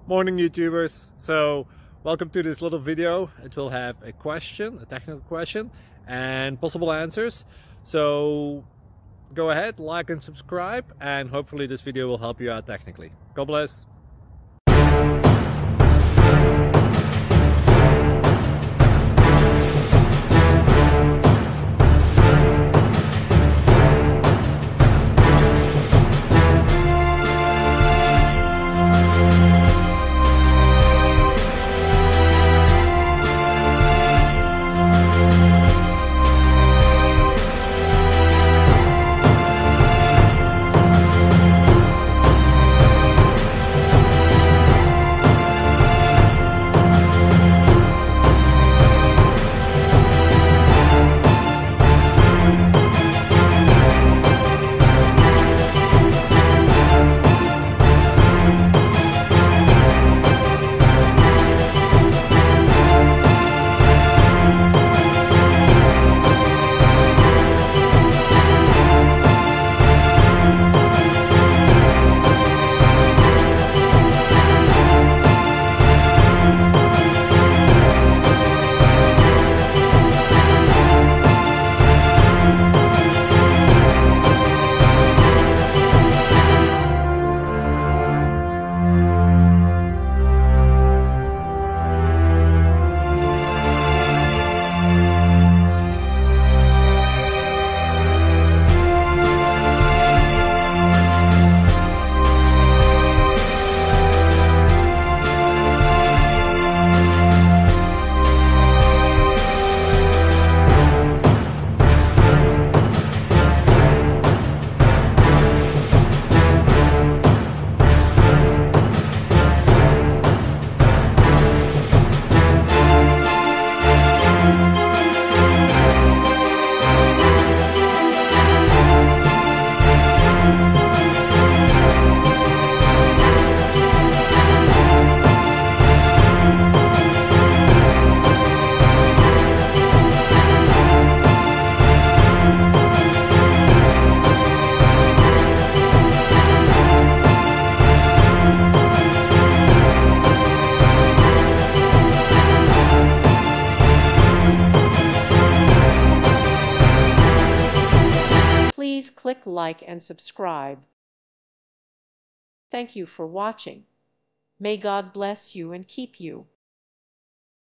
Morning YouTubers. So welcome to this little video. It will have a question, a technical question, and possible answers. So go ahead, like and subscribe, and hopefully this video will help you out technically. God bless. Please click like and subscribe. Thank you for watching. May God bless you and keep you.